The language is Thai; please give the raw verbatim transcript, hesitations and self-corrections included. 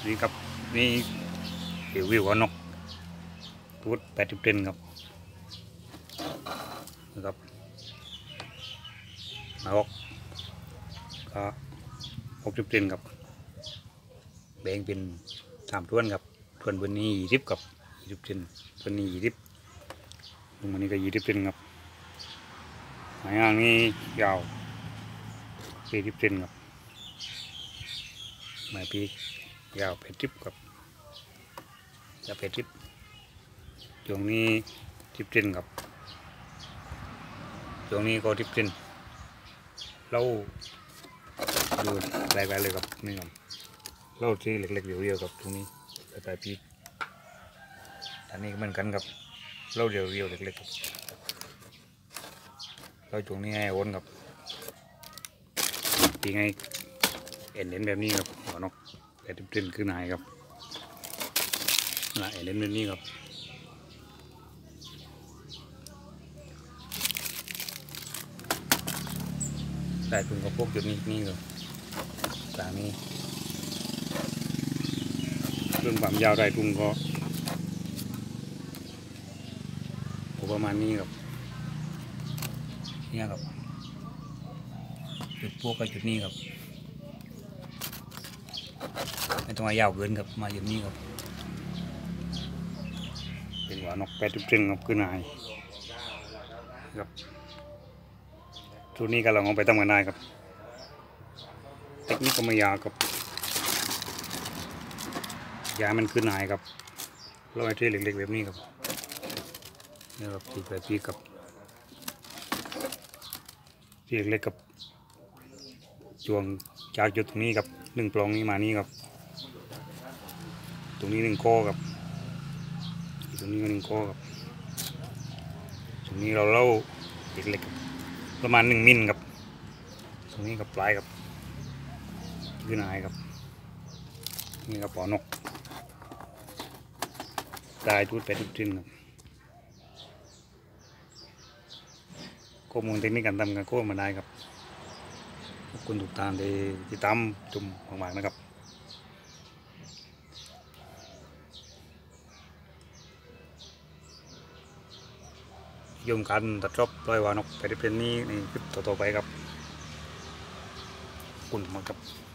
นี่ครับนี่วิววิวของนกตูดแปดสิบเซนครับนะครับนกก็หกสิบเซนครับแบ่งเป็นสามท้วนครับท้วนบนนี้ยี่สิบกับยี่สิบเซนท้วนนี้ยี่สิบตรงนี้ก็ยี่สิบเซนครับหางอ่างนี้ยาวสี่สิบเซนครับไม้ปีกยาวแปดสิบครับยาวแปดสิบตรงนี้สิบเซนครับตรงนี้ก็สิบเซนเราดูรายการเลยครับนี่ครับเราที่เล็กๆเรียวๆกับตรงนี้ปลายปีกอันนี้ก็เหมือนกันครับเราเรียวๆเล็กๆครับเราตรงนี้ให้วนครับปีไงเอ็นเอ็นแบบนี้ครับหัวนกแปดสิบเซนขึ้นหายครับนะเอ็นเอ็นแบบนี้ครับได้ถุงกระโปงจุดนี้นี่ครับจากนี้เรื่องความยาวได้ถุงก็ประมาณนี้ครับเนี่ยครับจุดพวกกับจุดนี้ครับไม่ต้องมายาวเกินครับมาอยู่นี้ครับเป็นหัวนกแปดสิบเซนครับขึ้นหายครับชุดนี้ก็ลองเอาไปทำกันได้ครับเทคนิคก็ไม่ยากครับยามันขึ้นหายครับเราไอ้ที่เล็กๆแบบนี้ครับนี่ครับที่แบบนี้ครับที่เล็กๆกับช่วงจากจุดตรงนี้ครับหนึ่งปลองนี้มานี้ครับตรงนี้หนึ่งข้อครับตรงนี้ก็หนึ่งข้อครับตรงนี้เราเล่าเล็กๆประมาณหนึ่งมิลครับตรงนี้กับปลายครับขึ้นหายครับนี่ครับปอนกได้ทุกแปดทุกชิ้นครับข้อมูลเทคนิคการทำการโค้ดมาได้ครับขอบคุณทุกท่านที่ติดตามชมมากๆนะครับยมการตัดรอบปล่อยวานกไปที่เป็นนี้ในคลิปต่อๆไปครับขอบคุณมากครับ